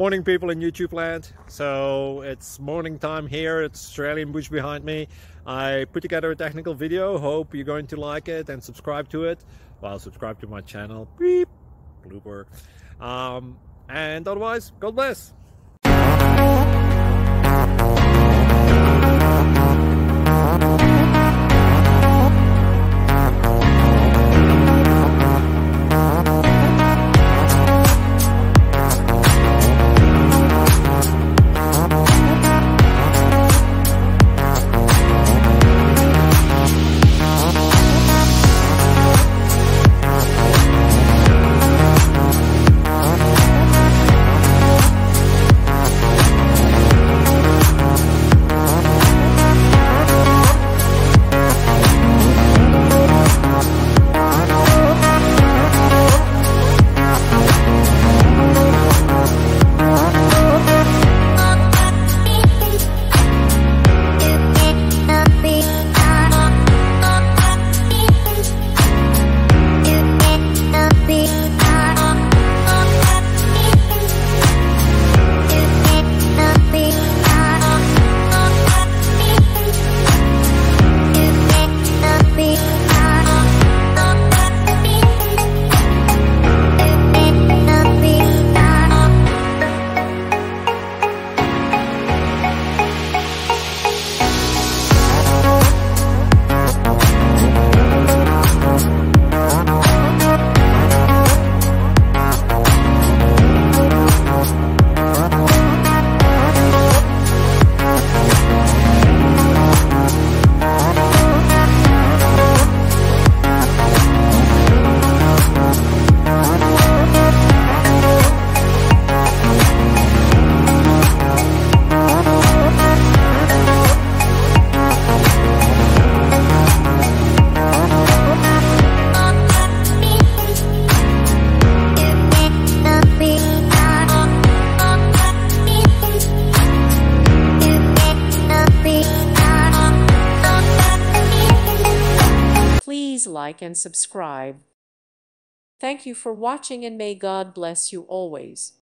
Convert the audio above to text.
Morning, people in YouTube land. So it's morning time here. It's Australian bush behind me. I put together a technical video. Hope you're going to like it and subscribe to it. Well, subscribe to my channel. Beep. Blooper. And otherwise, God bless. Please like and subscribe. Thank you for watching and may God bless you always.